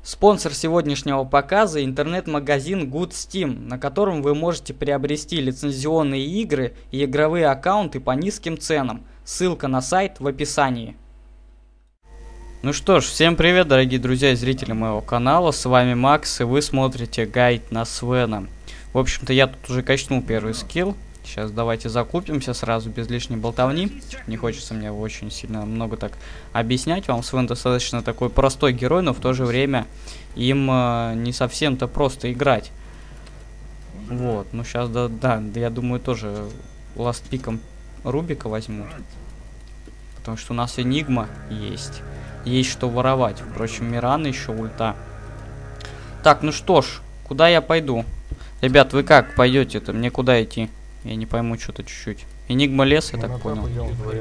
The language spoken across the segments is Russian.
Спонсор сегодняшнего показа — интернет-магазин Good Steam, на котором вы можете приобрести лицензионные игры и игровые аккаунты по низким ценам. Ссылка на сайт в описании. Ну что ж, всем привет, дорогие друзья и зрители моего канала, с вами Макс, и вы смотрите гайд на Свена. В общем-то, я тут уже качнул первый скилл. Сейчас давайте закупимся сразу, без лишней болтовни. Не хочется мне очень сильно много так объяснять вам. Свен достаточно такой простой герой, но в то же время им не совсем-то просто играть. Вот, ну сейчас, да, я думаю, тоже ластпиком Рубика возьму. Потому что у нас Энигма есть. Есть что воровать. Впрочем, Мирана еще ульта. Так, ну что ж, куда я пойду? Ребят, вы как пойдете-то? Мне куда идти? Я не пойму что-то чуть-чуть. Энигма лес, я так понял.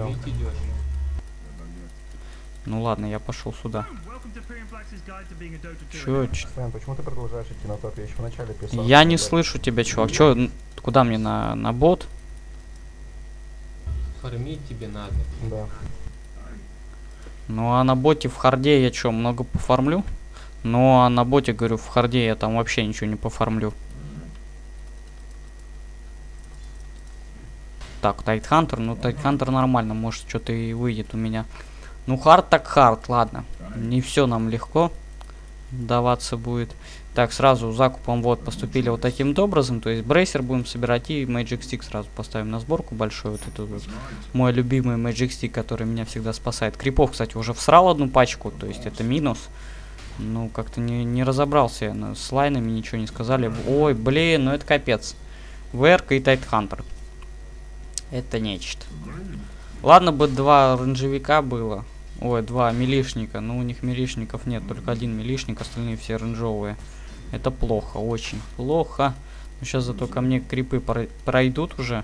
Ну ладно, я пошел сюда. Чё? Почему ты продолжаешь идти на топ? Я еще в начале писал. Я не слышу тебя, чувак. Чё, куда мне на бот? Фармить тебе надо. Да. Ну а на боте в харде я чё, много пофармлю? Ну а на боте, говорю, в харде я там вообще ничего не пофармлю. Так, Тайтхантер, ну Тайтхантер нормально, может что-то и выйдет у меня. Ну хард так хард, ладно. Не все нам легко даваться будет. Так, сразу закупом вот поступили вот таким образом. То есть брейсер будем собирать и Magic Stick сразу поставим на сборку большой. Вот это вот мой любимый Magic Stick, который меня всегда спасает. Крипов, кстати, уже всрал одну пачку, то есть это минус. Ну, как-то не разобрался я с лайнами, ничего не сказали. Ой, блин, ну это капец. ВРК и Тайтхантер. Это нечто. Ладно бы два рейнджевика было. Ой, два милишника. Но у них милишников нет. Только один милишник, остальные все рейнджовые. Это плохо, очень плохо. Но сейчас зато ко мне крипы пройдут уже.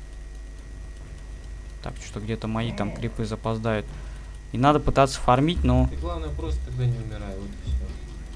Так, что где-то мои там крипы запоздают. И надо пытаться фармить, но... Ты главное просто тогда не умирай. Вот и все.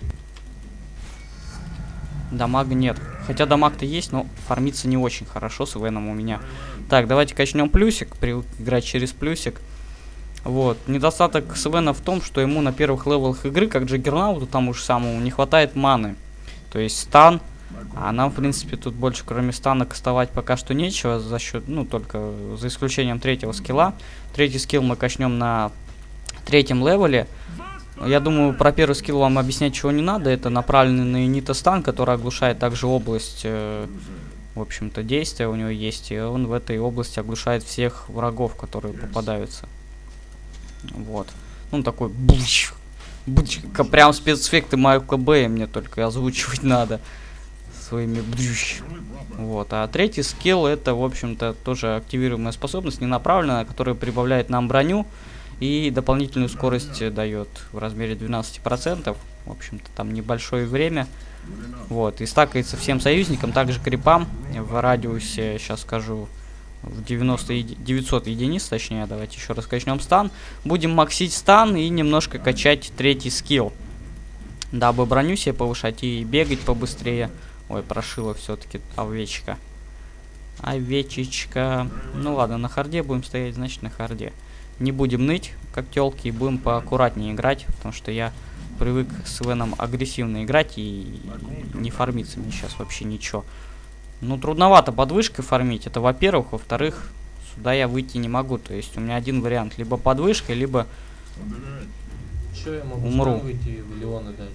Дамага нет. Хотя дамаг-то есть, но фармиться не очень хорошо с Веном у меня. Так, давайте качнем плюсик. Привык играть через плюсик. Вот. Недостаток Свена в том, что ему на первых левелах игры, как Джаггернауту тому же самому, не хватает маны. То есть стан. А нам, в принципе, тут больше кроме стана кастовать пока что нечего. За счет, ну, только за исключением третьего скилла. Третий скилл мы качнем на третьем левеле. Я думаю, про первый скилл вам объяснять чего не надо. Это направленный на Юнита стан, который оглушает также область, в общем-то, действия у него есть. И он в этой области оглушает всех врагов, которые попадаются. Вот. Ну, такой буч, буч, прям спецэффекты Майкла Бэя мне только озвучивать надо. Своими бдющ. Вот. А третий скилл это, в общем-то, тоже активируемая способность, не направленная, которая прибавляет нам броню. И дополнительную скорость дает в размере 12%. В общем-то, там небольшое время. Вот. И стакается всем союзникам, также крипам в радиусе, сейчас скажу, в 900 единиц, точнее. Давайте еще раз качнем стан. Будем максить стан и немножко качать третий скилл. Дабы броню себе повышать и бегать побыстрее. Ой, прошила все-таки овечка. Овечечка. Ну ладно, на харде будем стоять, значит на харде. Не будем ныть, как тёлки, и будем поаккуратнее играть, потому что я привык с Веном агрессивно играть и не фармиться мне сейчас вообще ничего. Ну, трудновато под вышкой фармить, это во-первых. Во-вторых, сюда я выйти не могу, то есть у меня один вариант, либо под вышкой, либо Чё я могу умру. выйти в Леона дать?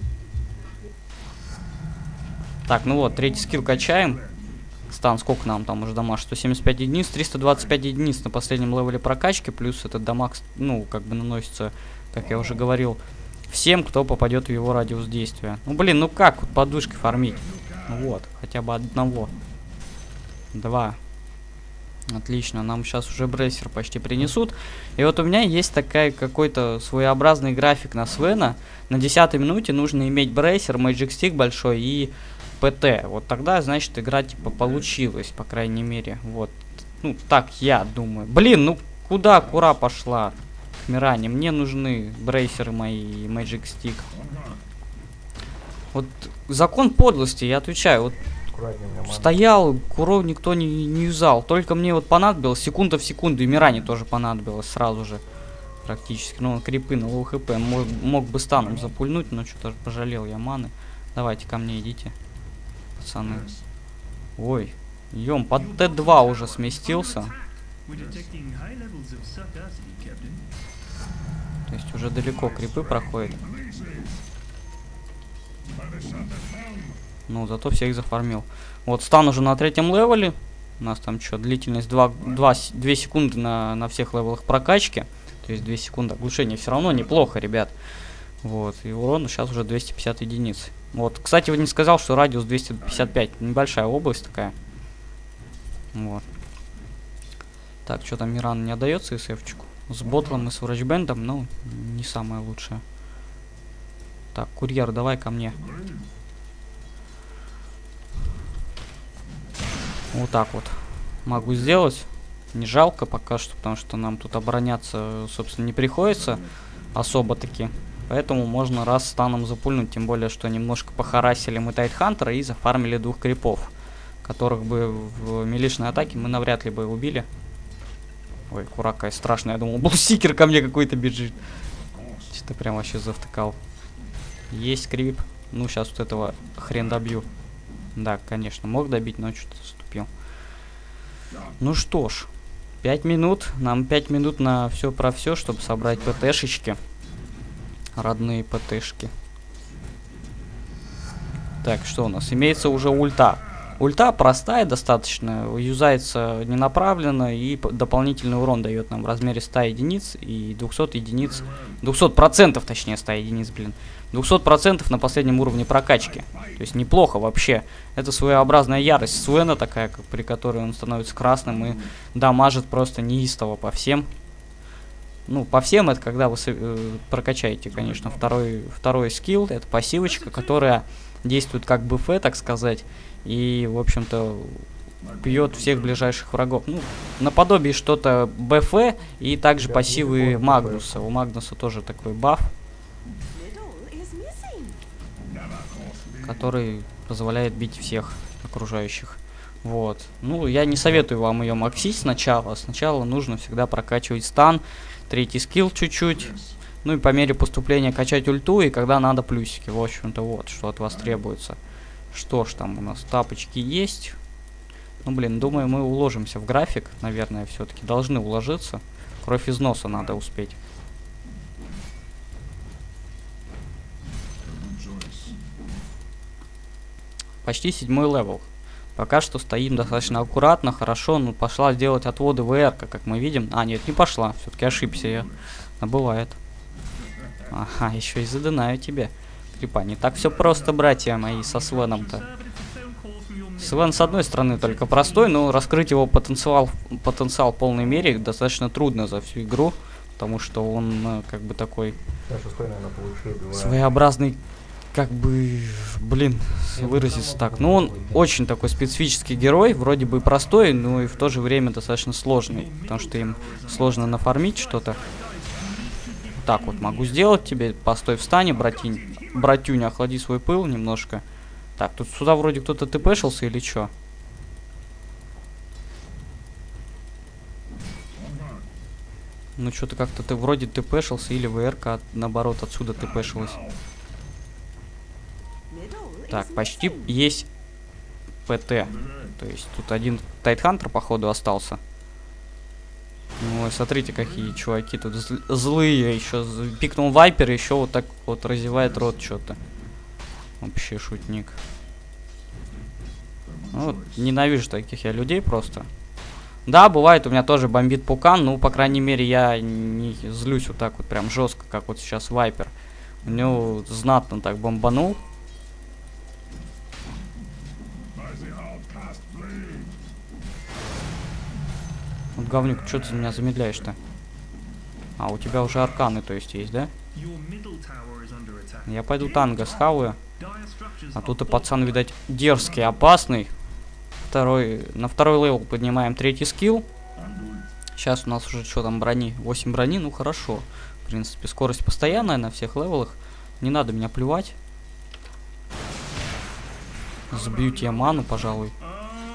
Так, ну вот, третий скилл качаем. Стан, сколько нам там уже дамаг? 175 единиц, 325 единиц на последнем левеле прокачки, плюс этот дамаг, ну, как бы наносится, как я уже говорил, всем, кто попадет в его радиус действия. Ну, блин, ну как вот под вышкой фармить? Ну вот, хотя бы одного. Два. Отлично, нам сейчас уже брейсер почти принесут. И вот у меня есть такая какой-то своеобразный график на Свена. На 10-й минуте нужно иметь брейсер, Magic Stick большой и ПТ. Вот тогда, значит, игра типа получилась, по крайней мере. Вот. Ну, так я думаю. Блин, ну куда кура пошла? К Миране. Мне нужны брейсеры мои и Magic Stick. Вот закон подлости, я отвечаю. Вот стоял, куру никто не юзал. Только мне вот понадобилось секунда в секунду. И Миране тоже понадобилось сразу же. практически. Ну, он крипы на лоу хп. Мог бы станом запульнуть, но что-то пожалел я маны. Давайте ко мне идите, пацаны. Ой, ем, под Т2 уже сместился. То есть уже далеко крипы проходят. Ну, зато всех зафармил. Вот, стан уже на 3-м левеле. У нас там что, длительность 2 секунды на всех левелах прокачки. То есть 2 секунды оглушения. Все равно неплохо, ребят. Вот, и урон сейчас уже 250 единиц. Вот, кстати, вы не сказал, что радиус 255. Небольшая область такая. Вот. Так, что там Миран не отдается СФ-чику. С ботлом и с врачбендом, ну, не самое лучшее. Так, курьер, давай ко мне. Вот так вот могу сделать. Не жалко пока что, потому что нам тут обороняться, собственно, не приходится особо-таки. Поэтому можно раз станом запульнуть. Тем более, что немножко похарасили мы Тайтхантера и зафармили 2 крипов, которых бы в милишной атаке мы навряд ли бы убили. Ой, кура какая страшная. Я думал, булсикер ко мне какой-то бежит. Что-то прям вообще завтыкал. Есть крип. Ну, сейчас вот этого хрен добью. Да, конечно, мог добить, но что-то вступил. Ну что ж, 5 минут. Нам 5 минут на все про все, чтобы собрать ПТшечки. Родные ПТшки. Так, что у нас? Имеется уже ульта. Ульта простая достаточно, юзается ненаправленно и дополнительный урон дает нам в размере 100 единиц и 200 единиц, 200% точнее 100 единиц, блин. 200% на последнем уровне прокачки. То есть неплохо вообще. Это своеобразная ярость Свена такая, при которой он становится красным и дамажит просто неистово по всем. Ну, по всем это когда вы прокачаете, конечно, второй скилл, это пассивочка, которая действует как БФ, так сказать. И, в общем-то, бьет всех ближайших врагов. Ну, наподобие что-то БФ и также пассивы Магнуса. У Магнуса тоже такой баф, который позволяет бить всех окружающих. Вот. Ну, я не советую вам ее максить сначала. Сначала нужно всегда прокачивать стан, 3-й скилл чуть-чуть. Ну и по мере поступления качать ульту, и когда надо плюсики. В общем-то, вот, что от вас требуется. Что ж, там у нас тапочки есть. Ну, блин, думаю, мы уложимся в график. Наверное, все-таки должны уложиться. Кровь из носа надо успеть. Почти 7-й левел. Пока что стоим достаточно аккуратно, хорошо. Ну, пошла делать отводы ВР, как мы видим. А, нет, не пошла. Все-таки ошибся я. Но бывает. Ага, еще и задынаю тебе. Крипа, не так все просто, братья мои, со Свеном-то. Свен, с одной стороны, только простой, но раскрыть его потенциал в полной мере достаточно трудно за всю игру. Потому что он, как бы, такой своеобразный, как бы, блин, выразиться так. Ну, он очень такой специфический герой, вроде бы простой, но и в то же время достаточно сложный. Потому что им сложно нафармить что-то. Так вот, могу сделать тебе. Постой в стане, братюня, охлади свой пыл немножко. Так, тут сюда вроде кто-то тпшился или что? Ну, что-то как-то ты вроде тпшился, или ВРК, наоборот, отсюда тпшилась. Так, почти есть ПТ. То есть тут один Тайтхантер, походу, остался. Ой, смотрите, какие чуваки тут злые. Еще пикнул Вайпер, еще вот так вот разевает рот что-то. Вообще шутник. Ну, ненавижу таких я людей просто. Да, бывает, у меня тоже бомбит пукан, ну, по крайней мере, я не злюсь вот так вот прям жестко, как вот сейчас Вайпер. У него знатно так бомбанул. Вот, говнюк, что ты меня замедляешь-то? А, у тебя уже арканы, то есть, есть, да? Я пойду танго схаваю. А тут и пацан, видать, дерзкий, опасный. На второй левел поднимаем 3-й скилл. Сейчас у нас уже что там, брони? 8 брони, ну хорошо. В принципе, скорость постоянная на всех левелах. Не надо меня плевать. Сбью тебе ману, пожалуй.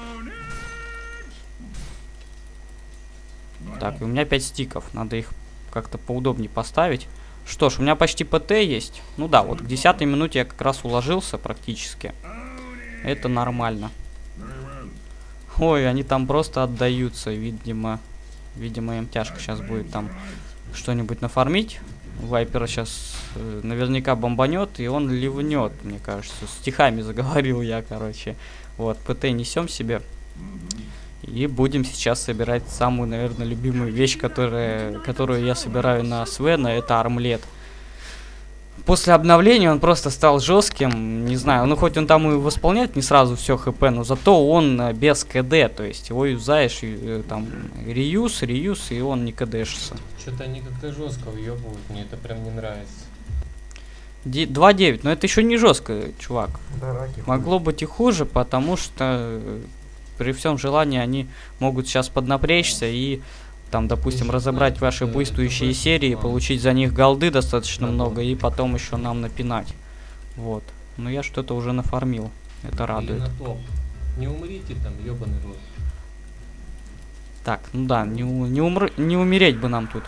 Так, и у меня 5 стиков. Надо их как-то поудобнее поставить. Что ж, у меня почти ПТ есть. Ну да, вот к 10-й минуте я как раз уложился практически. Это нормально. Ой, они там просто отдаются, видимо. Видимо, им тяжко сейчас будет там что-нибудь нафармить. Вайпера сейчас наверняка бомбанет, и он ливнет, мне кажется. Стихами заговорил я, короче. Вот, ПТ несем себе. И будем сейчас собирать самую, наверное, любимую вещь, которую я собираю на Свена, это армлет. После обновления он просто стал жестким, не знаю, ну хоть он там и восполняет не сразу все хп, но зато он без КД, то есть его юзаешь, там, реюз, и он не КДшится. Что-то они как-то жестко въебывают, мне это прям не нравится. 2.9, но это еще не жестко, чувак. Да, раки. Могло быть и хуже, потому что при всем желании они могут сейчас поднапрячься и там, допустим, разобрать ваши буйствующие серии, получить за них голды достаточно много и потом еще нам напинать. Вот. Но я что-то уже нафармил. Это радует. Не умрите там, ёбаный рот. Так, ну да, не умереть бы нам тут.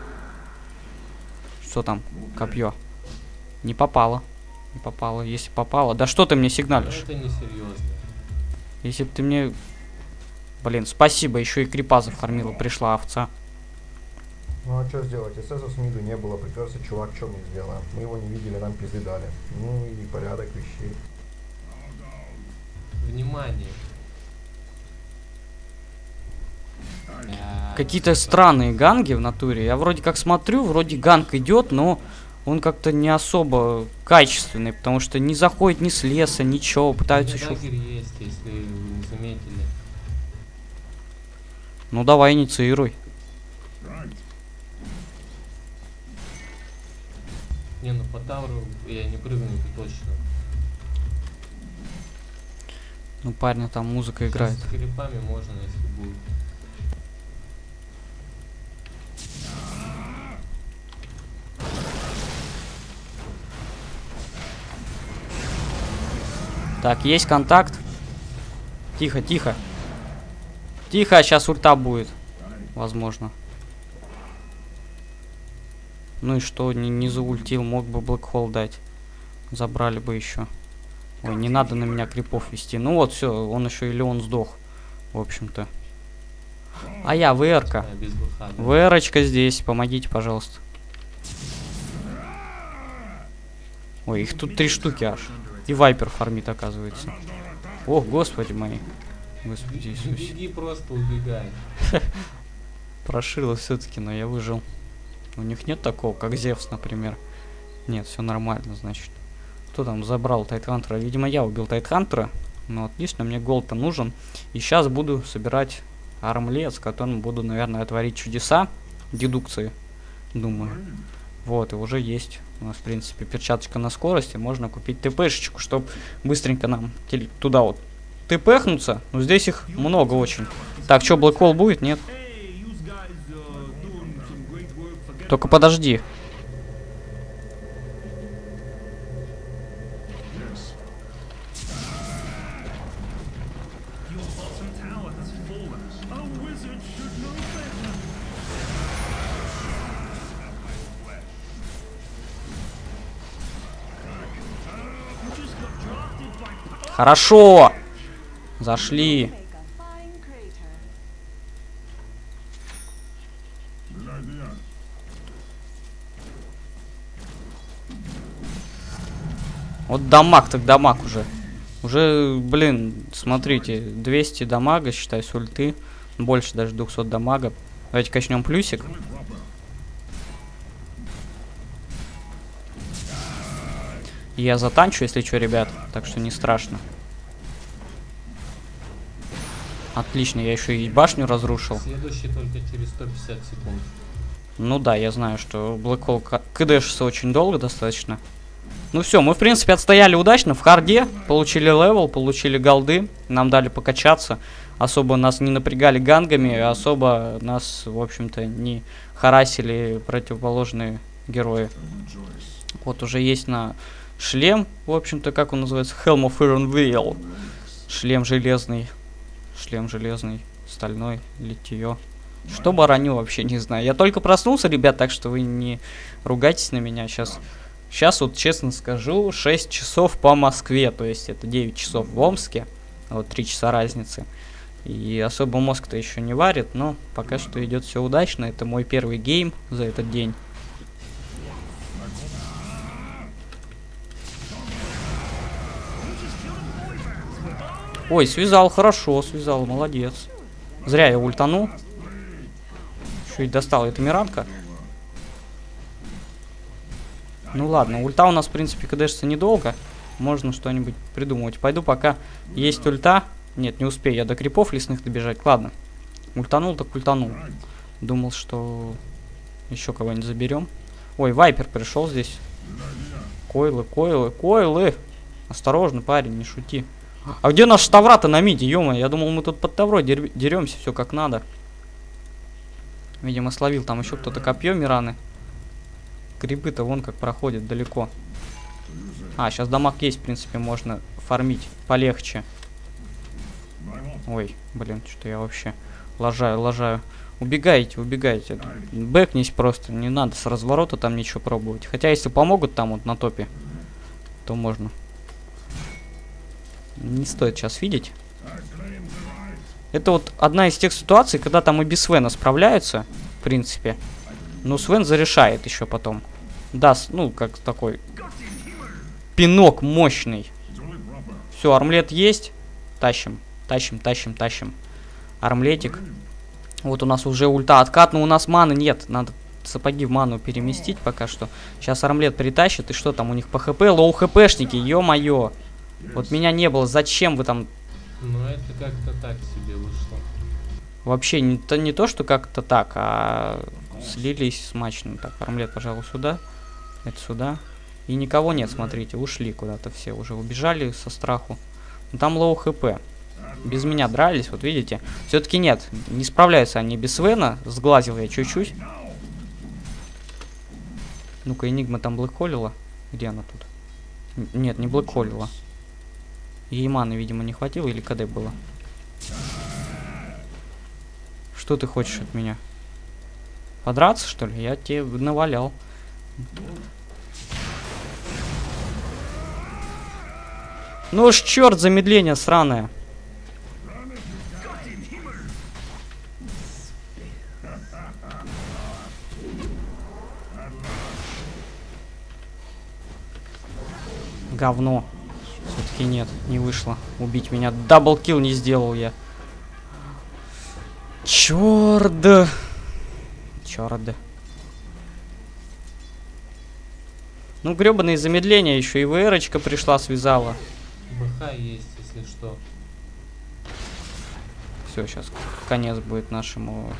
Что там? Копье. Не попало. Не попало. Если попало. Да что ты мне сигналишь? Это не серьезно. Если бы ты мне... Блин, спасибо, еще и крипа зафармила, пришла овца. Ну а что сделать? СС с миду не было, приперся чувак, что мы сделаем? Мы его не видели, нам пизды дали. Ну и порядок вещей. Внимание. Какие-то странные ганги в натуре. Я вроде как смотрю, вроде ганг идет, но он как-то не особо качественный, потому что не заходит ни с леса, ничего, пытаются еще... Есть, если вы не заметили. Ну давай, инициируй. Не, ну по тауру я не прыгну, это точно. Ну парня там музыка играет. С крипами можно, если будет. Так, есть контакт. Тихо, тихо. Тихо, сейчас ульта будет. Возможно. Ну и что, не заультил, мог бы блэкхолл дать. Забрали бы еще. Ой, не надо на меня крипов вести. Ну вот, все, он еще или он сдох. В общем-то. А я, ВР-ка. ВР-очка здесь, помогите, пожалуйста. Ой, их тут 3 штуки аж. И вайпер фармит, оказывается. Ох, господи мои. Господи Иисусе. Беги, просто убегай. Прошило все-таки, но я выжил. У них нет такого, как Зевс, например. Нет, все нормально, значит. Кто там забрал Тайтхантера? Видимо, я убил Тайтхантера. Но отлично, мне голд-то нужен. И сейчас буду собирать армлет, с которым буду, наверное, творить чудеса. Дедукции, думаю. Вот, и уже есть у нас, в принципе, перчаточка на скорости. Можно купить ТПшечку, чтобы быстренько нам туда вот ТПхнуться. Но здесь их много очень. Так, что, блэкхолл будет? Нет? Только подожди. Хорошо. Зашли. Вот дамаг, так дамаг уже. Уже, блин, смотрите, 200 дамага, считай, с ульты. Больше даже 200 дамага. Давайте качнем плюсик. Я затанчу, если что, ребят. Так что не страшно. Отлично, я еще и башню разрушил. Следующий только через 150 секунд. Ну да, я знаю, что блэкхолл кдэшится очень долго достаточно. Ну все, мы в принципе отстояли удачно в харде, получили левел, получили голды, нам дали покачаться, особо нас не напрягали гангами, особо нас, в общем-то, не харасили противоположные герои. Вот уже есть на шлем, в общем-то, как он называется, Helm of Iron Veil, шлем железный, стальной, литье. Что бараню, вообще не знаю. Я только проснулся, ребят, так что вы не ругайтесь на меня. Сейчас вот честно скажу, 6 часов по Москве. То есть это 9 часов в Омске. Вот 3 часа разницы. И особо мозг-то еще не варит, но пока что идет все удачно. Это мой первый гейм за этот день. Ой, связал, хорошо, связал, молодец. Зря я ультанул. Еще и достал, это Миранка. Ну ладно, ульта у нас, в принципе, кдэшится недолго. Можно что-нибудь придумывать. Пойду, пока есть ульта. Нет, не успею я до крипов лесных добежать. Ладно, ультанул так ультанул. Думал, что еще кого-нибудь заберем. Ой, Вайпер пришел здесь. Койлы, койлы, койлы. Осторожно, парень, не шути. А где наш тавра-то на миде, ё-моё? Я думал, мы тут под таврой деремся, все как надо. Видимо, словил там еще кто-то копье Мираны. Грибы-то вон как проходят далеко. А, сейчас дамаг есть, в принципе, можно фармить полегче. Ой, блин, что я вообще лажаю. Убегайте, убегайте. Бэкнись просто, не надо с разворота там ничего пробовать. Хотя, если помогут там вот на топе, то можно. Не стоит сейчас видеть. Это вот одна из тех ситуаций, когда там и без Свена справляются, в принципе. Но Свен зарешает еще потом. Даст, ну, как такой пинок мощный. Все, армлет есть. Тащим. Армлетик. Вот у нас уже ульта откат, но у нас маны нет. Надо сапоги в ману переместить пока что. Сейчас армлет притащит. И что там у них по хп? Лоу хпшники, ё-моё. Вот меня не было. Зачем вы там? Ну это как-то так себе вышло. Вообще не то, что как-то так, а слились смачно. Так, армлет, пожалуй, сюда. Это сюда. И никого нет, смотрите. Ушли куда-то все. Уже убежали со страху. Но там лоу хп. Без меня дрались, вот видите. Все-таки нет, не справляются они без Свена. Сглазил я чуть-чуть. Ну-ка, Энигма там блэкхолила. Где она тут? Нет, не блэкхолила. Ей маны, видимо, не хватило, или КД было. Что ты хочешь от меня? Подраться, что ли? Я тебе навалял. Ну уж черт, замедление сраное. Говно. Все-таки нет, не вышло убить меня. Даблкил не сделал я. Черт. Черт. Ну, гребаные замедления еще и ВРочка пришла, связала. БХ есть, если что. Все, сейчас конец будет нашему.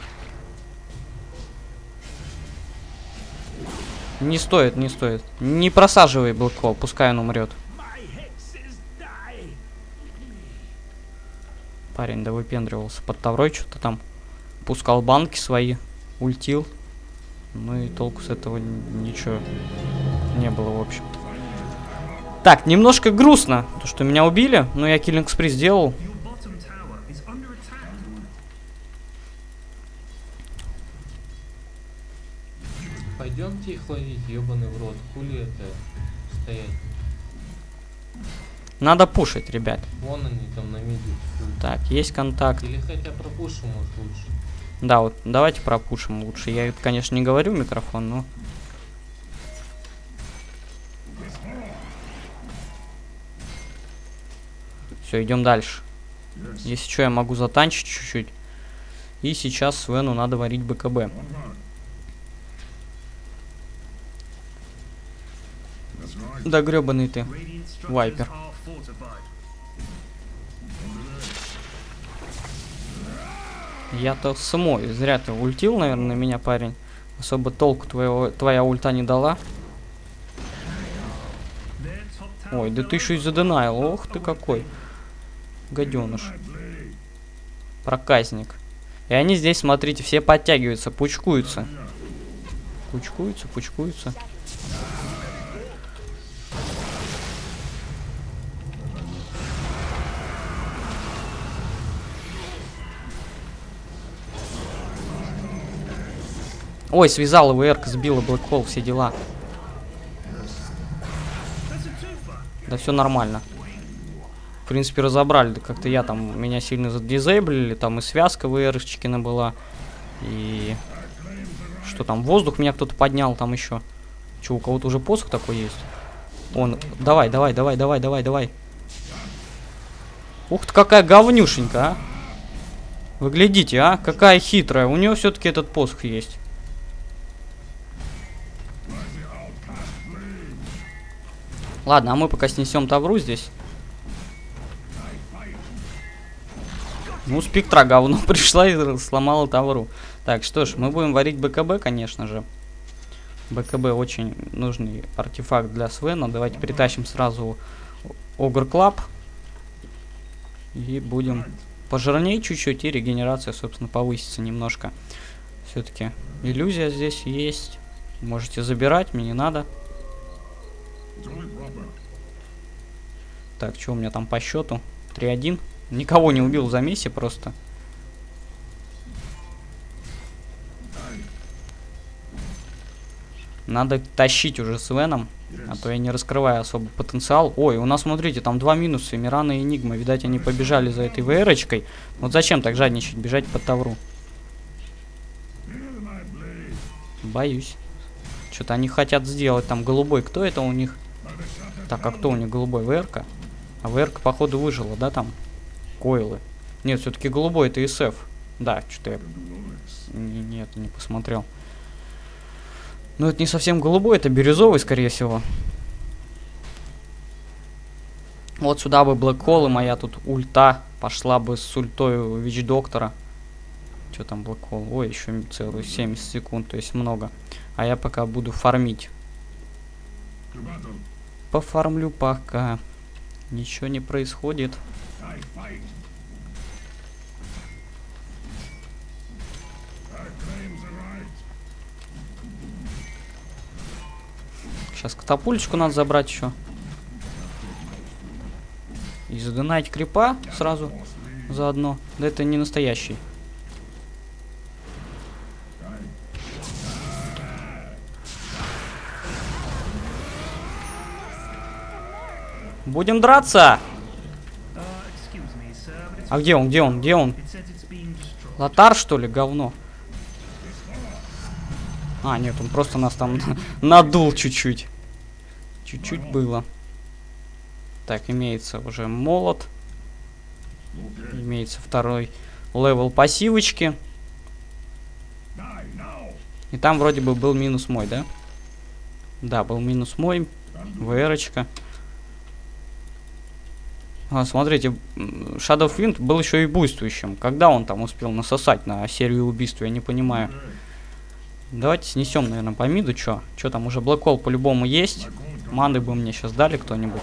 Не стоит, не стоит. Не просаживай Блэкхол, пускай он умрет. Парень, да выпендривался под таврой, что-то там. Пускал банки свои, ультил. Ну и толку с этого ничего не было, в общем-то. Так, немножко грустно, то, что меня убили, но я киллинг спри сделал. Пойдемте их ловить, ебаный в рот. Хули это стоять? Надо пушить, ребят. Вон они там на миде. Так, есть контакт. Или хотя пропушим, может, лучше. Да, вот давайте пропушим лучше. Я, конечно, не говорю в микрофон, но... Все, идем дальше. Если что, я могу затанчить чуть-чуть. И сейчас Свену надо варить БКБ. Да гребаный ты, Вайпер. Я-то самой. Зря ты ультил, наверное, на меня, парень. Особо толку твоя ульта не дала. Ой, да ты еще и заденайл. Ох ты какой. Гаденыш. Проказник. И они здесь, смотрите, все подтягиваются, пучкуются. Пучкуются. Ой, связал его Эрк, сбила Блэкхол, все дела. Да все нормально. В принципе, разобрали. Да как-то я там, меня сильно задизейблили. Там и связка в Эрчкина была. И... Что там, воздух меня кто-то поднял там еще. Че, у кого-то уже посох такой есть? Он, давай. Ух ты, какая говнюшенька, а. Вы глядите, а, какая хитрая. У нее все-таки этот посох есть. Ладно, а мы пока снесем Тавру здесь. Ну, спектра говно пришла и сломала Тавру. Так, что ж, мы будем варить БКБ, конечно же. БКБ очень нужный артефакт для Свена. Давайте притащим сразу Огр Клаб. И будем пожирнее чуть-чуть, и регенерация, собственно, повысится немножко. Все-таки иллюзия здесь есть. Можете забирать, мне не надо. Так, что у меня там по счету? 3-1. Никого не убил за Месси просто. Надо тащить уже с Веном, а то я не раскрываю особо потенциал. Ой, у нас, смотрите, там 2 минуса, Мирана и Энигма. Видать, они побежали за этой ВР-очкой. Вот зачем так жадничать, бежать под Тавру? Боюсь. Что-то они хотят сделать там голубой. Кто это у них? Так, а кто у них голубой? ВР-ка? А ВР-ка, походу, выжила, да, там? Койлы. Нет, все-таки голубой это СФ. Да, что-то я... Нет, не посмотрел. Но это не совсем голубой, это бирюзовый, скорее всего. Вот сюда бы Блэкхол, и моя тут ульта пошла бы с ультой Вич Доктора. Что там Блэкхол? Ой, еще целых 70 секунд, то есть много. А я пока буду фармить. Пофармлю пока. Ничего не происходит. Сейчас катапульчику надо забрать еще. И задонать крипа сразу заодно. Да это не настоящий. Будем драться! А где он? Где он? Где он? Лотар, что ли, говно? А, нет, он просто нас там надул чуть-чуть. Чуть-чуть было. Так, имеется уже молот. Имеется второй левел пассивочки. И там вроде бы был минус мой, да? Да, был минус мой. ВР-очка. А, смотрите, Shadow Fiend был еще и буйствующим. Когда он там успел насосать на серию убийств, я не понимаю. Давайте снесем, наверное, по миду. Чё там, уже Блэкхол по-любому есть. Маны бы мне сейчас дали кто-нибудь.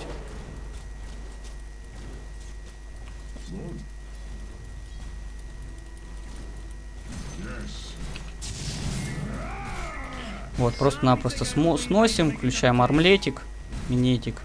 Вот, просто-напросто сносим, включаем армлетик, минетик.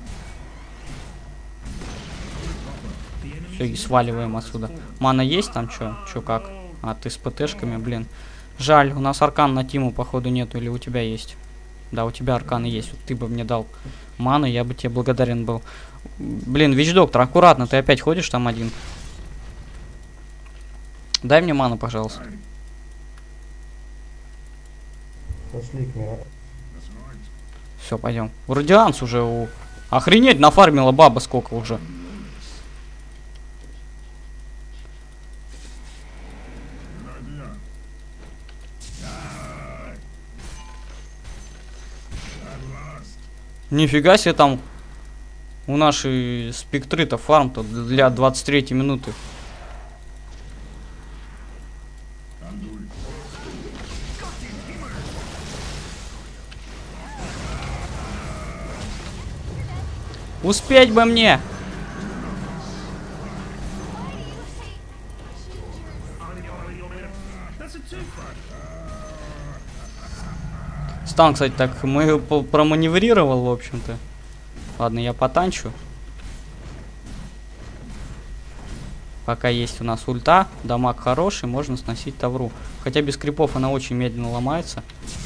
Все, и сваливаем отсюда. Мана есть там, чё как? А, ты с ПТшками, блин. Жаль, у нас аркан на Тиму, походу, нету, или у тебя есть? Да, у тебя арканы есть. Вот ты бы мне дал ману, я бы тебе благодарен был. Блин, Вич Доктор, аккуратно, ты опять ходишь там один. Дай мне ману, пожалуйста. Пошли к миру. Все, пойдем. У Радианс уже охренеть, нафармила баба сколько уже. Нифига себе там у нашей спектры-то фарм-то для 23 минуты. Успеть бы мне! Стан, кстати, так мы проманеврировал, в общем-то. Ладно, я потанчу. Пока есть у нас ульта, дамаг хороший, можно сносить тавру. Хотя без крипов она очень медленно ломается.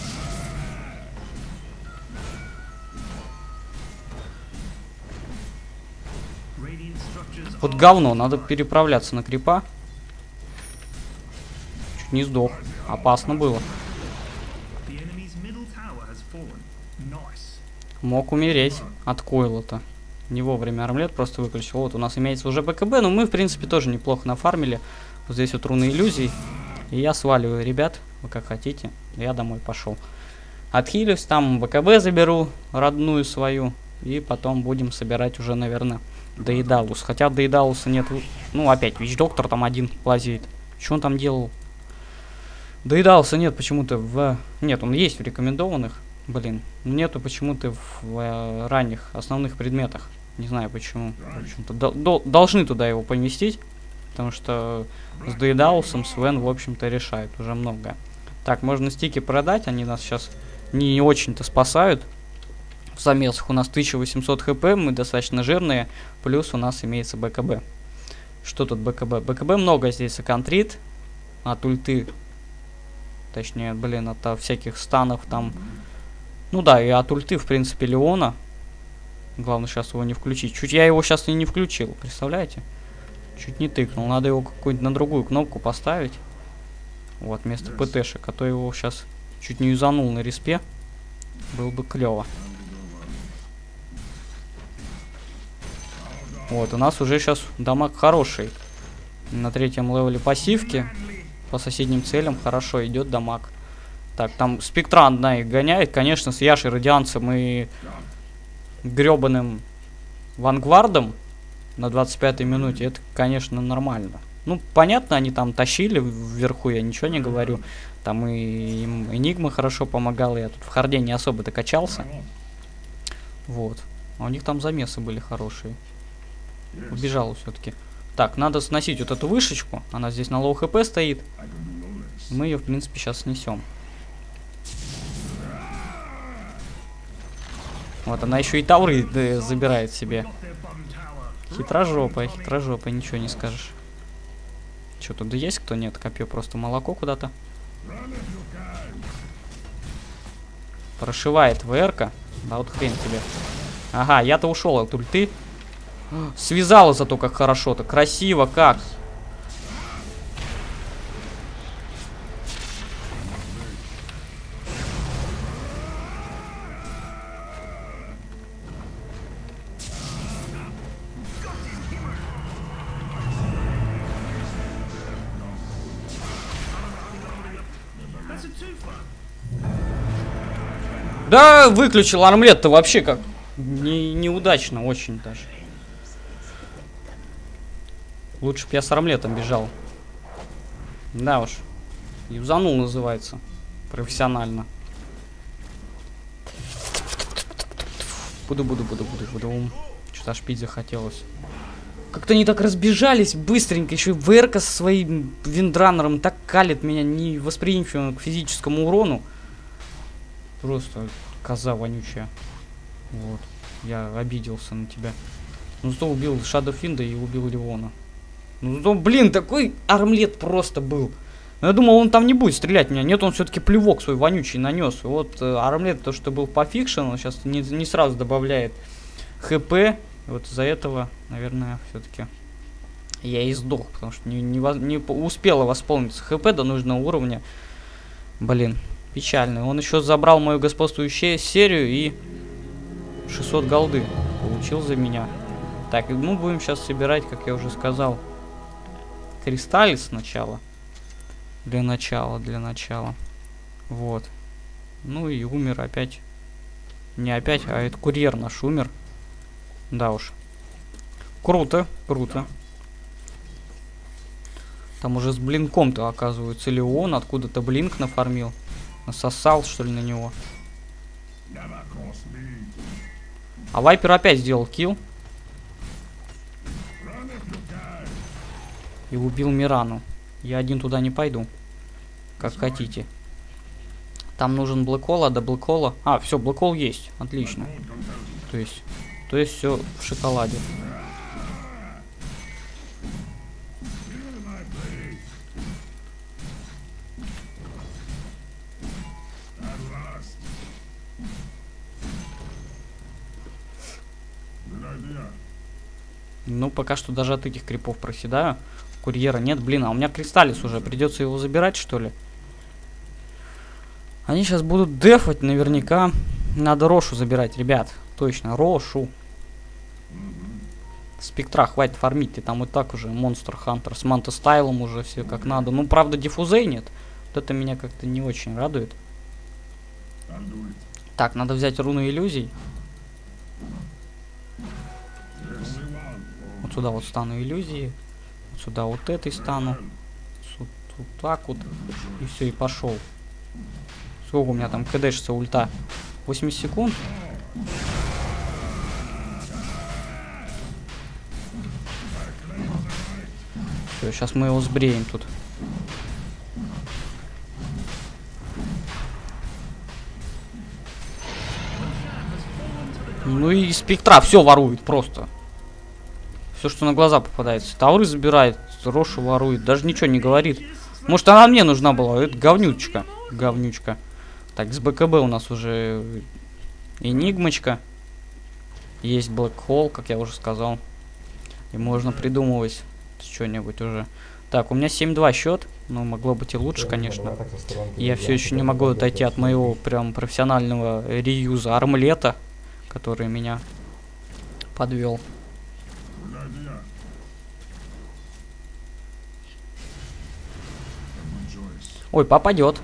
Вот говно, надо переправляться на крипа. Чуть не сдох. Опасно было. Мог умереть от койла-то. Не вовремя армлет просто выключил. Вот у нас имеется уже БКБ, но мы в принципе тоже неплохо нафармили. Вот здесь вот руны иллюзий. И я сваливаю, ребят, вы как хотите. Я домой пошел. Отхилюсь, там БКБ заберу, родную свою. И потом будем собирать уже, наверное, Дейдалус. Хотя Дейдалуса нет. Ну, опять, Вич-доктор там один лазит. Что он там делал? Дейдалуса нет почему-то в... Нет, он есть в рекомендованных. Блин, нету почему-то в ранних основных предметах. Не знаю почему. Должны туда его поместить. Потому что с Дейдалусом Свен, в общем-то, решает уже многое. Так, можно стики продать. Они нас сейчас не очень-то спасают. В замесах у нас 1800 хп. Мы достаточно жирные. Плюс у нас имеется БКБ. Что тут БКБ? БКБ много здесь контрит. От ульты. Точнее, блин, от всяких станов там. Ну да, и от ульты, в принципе, Леона. Главное сейчас его не включить. Чуть я его сейчас и не включил, представляете? Чуть не тыкнул. Надо его какую-нибудь на другую кнопку поставить. Вот, вместо ПТшек. А то его сейчас чуть не юзанул на респе. Было бы клево. Вот, у нас уже сейчас дамаг хороший. На 3-м левеле пассивки. По соседним целям хорошо идет дамаг. Так, там спектра одна их гоняет. Конечно, с Яшей, Радианцем и гребаным Вангвардом на 25-й минуте. Это, конечно, нормально. Ну, понятно, они там тащили вверху, я ничего не говорю. Там и им Энигма хорошо помогала. Я тут в харде не особо-то качался. Вот. А у них там замесы были хорошие. Убежал все-таки. Так, надо сносить вот эту вышечку. Она здесь на лоу хп стоит. Мы ее, в принципе, сейчас снесем. Вот, она еще и тауры забирает себе. Хитрожопая, ничего не скажешь. Что, тут есть кто? Нет, копье просто молоко куда-то. Прошивает ВР-ка. Да вот хрен тебе. Ага, я-то ушел от ульты. Связала зато как хорошо-то. Красиво как. Да, выключил армлет-то вообще как неудачно очень даже. Лучше бы я с армлетом бежал. Да уж. Юзанул называется. Профессионально. Буду. Что-то аж пить захотелось. Как-то они так разбежались быстренько. Еще и ВРК со своим виндранером так калит меня, невосприимчивым к физическому урону. Просто коза вонючая. Вот. Я обиделся на тебя. Ну зато убил Шадофинда и убил Леона. Ну зато, блин, такой армлет просто был. Но я думал, он там не будет стрелять в меня. Нет, он все-таки плевок свой вонючий нанес. Вот армлет, то, что был по фикшену, сейчас не сразу добавляет ХП. Вот из-за этого, наверное, все-таки я и сдох. Потому что не успела восполниться ХП до нужного уровня. Блин, печально. Он еще забрал мою господствующую серию и 600 голды получил за меня. Так, мы будем сейчас собирать, как я уже сказал, кристаллы сначала. Для начала. Вот. Ну и умер опять. Не опять, а это курьер наш умер. Да уж. Круто. Там уже с блинком-то, оказывается, Леон откуда-то блинк нафармил. Насосал, что ли, на него. А Вайпер опять сделал килл. И убил Мирану. Я один туда не пойду. Как хотите. Там нужен блэкхол, а до блэкхола... А, все, блэкхол есть. Отлично. То есть все в шоколаде. Ну, пока что даже от этих крипов проседаю. Курьера нет. Блин, а у меня кристаллис уже. Придется его забирать, что ли? Они сейчас будут дефать наверняка. Надо Рошу забирать, ребят. Точно, Рошу. Спектра хватит фармить. Ты там и так уже Монстр Хантер с Мантостайлом уже все как надо. Ну, правда, диффузей нет. Вот это меня как-то не очень радует. Так, надо взять руну иллюзий. Вот сюда вот стану иллюзии. Вот сюда вот этой стану. Вот так вот. И все, и пошел. Сколько у меня там кдшится ульта? 80 секунд. Все, сейчас мы его сбреем тут. Ну и спектра все ворует просто. Все, что на глаза попадается. Тауры забирает, Рошу ворует. Даже ничего не говорит. Может, она мне нужна была. Это говнючка. Говнючка. Так, с БКБ у нас уже Энигмочка. Есть Black Hole, как я уже сказал. И можно придумывать что-нибудь уже. Так, у меня 7-2 счет. Ну, могло быть и лучше, конечно. Я все еще не могу отойти от моего прям профессионального реюза армлета, который меня подвел. Ой, попадет.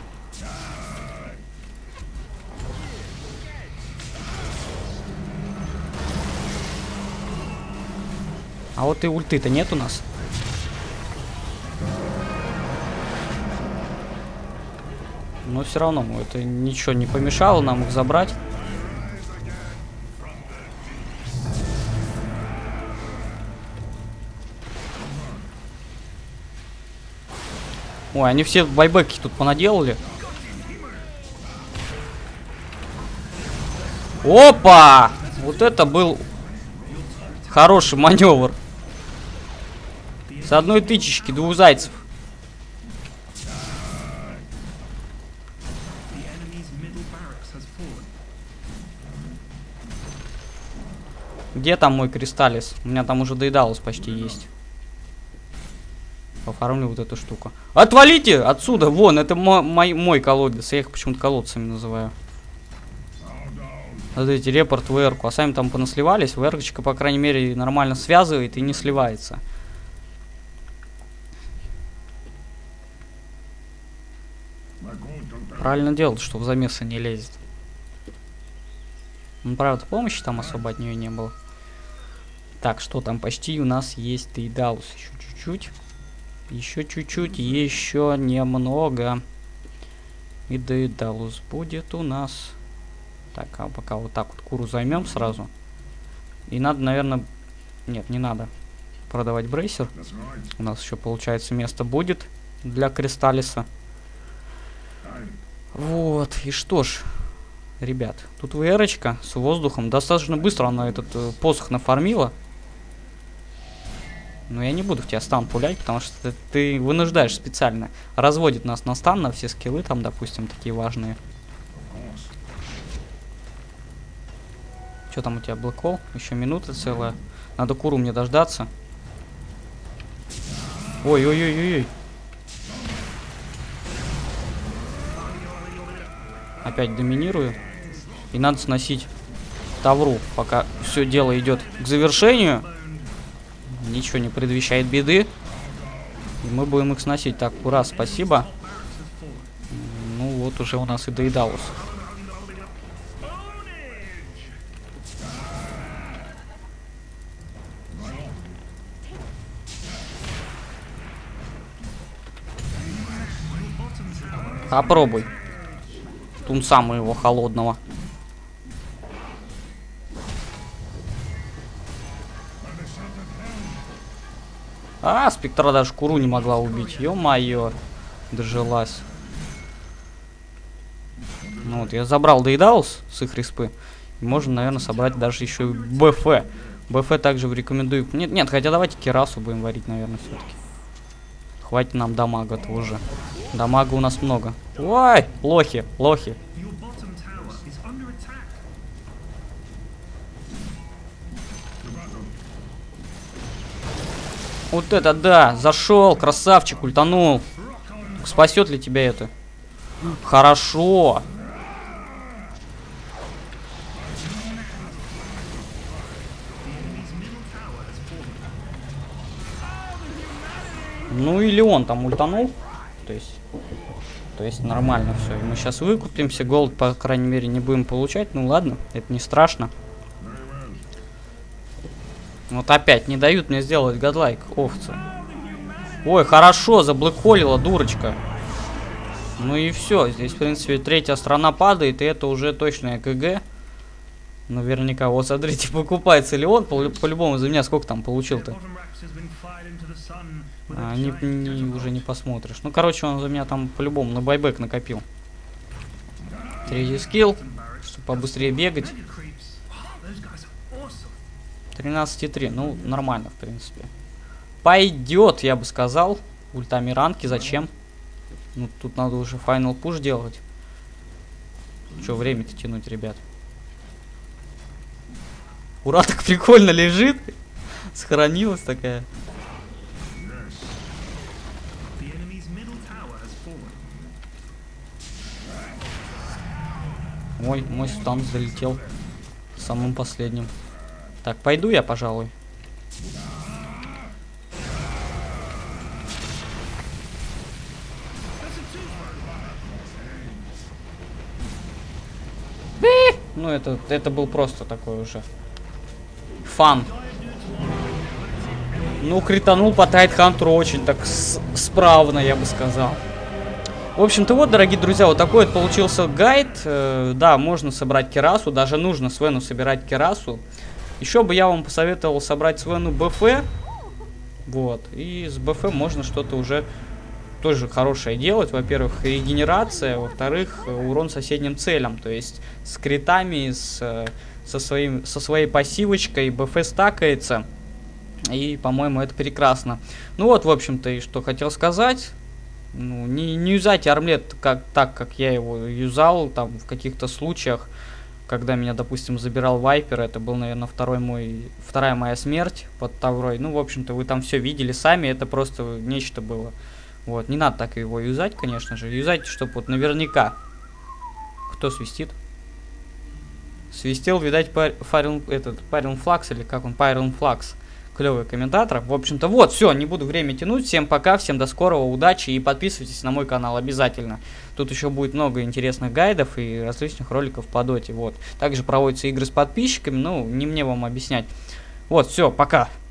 А вот и ульты-то нет у нас. Но все равно это ничего не помешало нам их забрать. Ой, они все байбеки тут понаделали. Опа! Вот это был хороший маневр. С одной тычечки двух зайцев. Где там мой кристаллис? У меня там уже доедалось почти есть. Оформлю вот эту штуку. Отвалите отсюда! Вон, это мой колодец. Я их почему-то колодцами называю. Вот эти репорт в эрку. А сами там понасливались. ВР-очка, по крайней мере, нормально связывает и не сливается. Правильно делает, что в замесы не лезет. Ну, правда, помощи там особо от нее не было. Так, что там? Почти у нас есть Дейдалус. Еще чуть-чуть. Еще чуть-чуть. Еще немного. И Дейдалус будет у нас. Так, а пока вот так вот куру займем сразу. И надо, наверное... Нет, не надо продавать брейсер. У нас еще, получается, место будет для кристаллиса. Вот. И что ж... Ребят, тут ВР-очка с воздухом. Достаточно быстро она этот посох нафармила. Но я не буду в тебя стан пулять, потому что ты вынуждаешь специально. Разводит нас на стан, на все скиллы там, допустим, такие важные. Что там у тебя, Black Hole? Еще минута целая. Надо куру мне дождаться. Ой-ой-ой-ой-ой. Опять доминирую. И надо сносить Тавру, пока все дело идет к завершению. Ничего не предвещает беды. И мы будем их сносить. Так, ура, спасибо. Ну вот уже у нас и Дейдалус. Попробуй. Тунца моего холодного. А, спектра даже куру не могла убить. Ё-моё. Дожилась. Ну вот, я забрал Дейдалус с их респы. И можно, наверное, собрать даже еще и БФ. БФ также рекомендую. Нет, нет, хотя давайте Керасу будем варить, наверное, все-таки. Хватит нам дамага-то уже. Дамага у нас много. Ой, лохи, лохи. Вот это да, зашел, красавчик, ультанул. Спасет ли тебя это? Хорошо. Ну или он там ультанул. То есть нормально все. Мы сейчас выкупимся, голд, по крайней мере, не будем получать. Ну ладно, это не страшно. Вот опять не дают мне сделать годлайк, овцы. Ой, хорошо, заблэкхолила, дурочка. Ну и все, здесь, в принципе, третья страна падает, и это уже точно КГ. Наверняка, вот смотрите, покупается ли он, по-любому за меня сколько там получил-то. Уже не посмотришь. Ну, короче, он за меня там по-любому на байбек накопил. Третий скилл, чтобы побыстрее бегать. 13,3, ну, нормально, в принципе. Пойдет, я бы сказал. Ультами ранки, зачем? Ну, тут надо уже final push делать. Че, время-то тянуть, ребят? Ура, так прикольно лежит. Сохранилась такая. Ой, мой стан залетел самым последним. Так, пойду я, пожалуй. Ну, это был просто такой уже фан. Ну, кританул по Тайтхантеру очень так справно, я бы сказал. В общем-то, вот, дорогие друзья, вот такой вот получился гайд. Да, можно собрать керасу, даже нужно Свену собирать керасу. Еще бы я вам посоветовал собрать Свену БФ. Вот, и с БФ можно что-то уже тоже хорошее делать. Во-первых, регенерация, во-вторых, урон соседним целям. То есть с критами, со своей пассивочкой БФ стакается. И, по-моему, это прекрасно. Ну вот, в общем-то, и что хотел сказать. Ну, не юзайте армлет так, как я его юзал, там, в каких-то случаях, когда меня, допустим, забирал Вайпер. Это был, наверное, вторая моя смерть под Таврой. Ну, в общем-то, вы там все видели сами, это просто нечто было. Вот, не надо так его юзать, конечно же. Юзайте, чтобы вот наверняка. Кто свистит? Свистел, видать, Pyron Флакс, или как он, Pyron Флакс. Клевый комментатор. В общем-то, вот, все, не буду время тянуть. Всем пока, всем до скорого, удачи и подписывайтесь на мой канал обязательно. Тут еще будет много интересных гайдов и различных роликов по доте. Вот. Также проводятся игры с подписчиками, ну, не мне вам объяснять. Вот, все, пока.